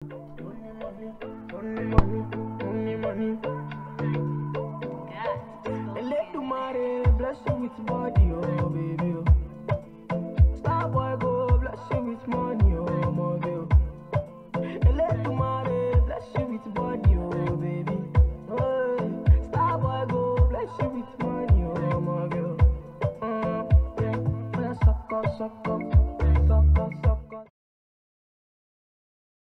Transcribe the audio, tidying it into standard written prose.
Only money, only money. Let the money bless you with body, oh baby. Star boy go bless you with money, oh my girl. Let the money bless you with body, oh baby. Oh, star boy go bless you with money, oh my girl. Yeah, sucker, sucker.